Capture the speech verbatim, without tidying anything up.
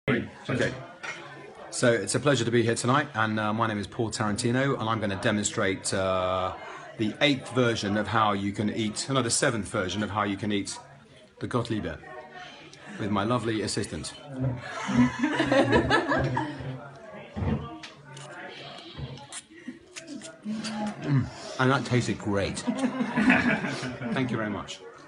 Okay, so it's a pleasure to be here tonight, and uh, my name is Paul Tarantino, and I'm going to demonstrate uh, the eighth version of how you can eat, no, the seventh version of how you can eat the Gottlieber with my lovely assistant. Mm, and that tasted great. Thank you very much.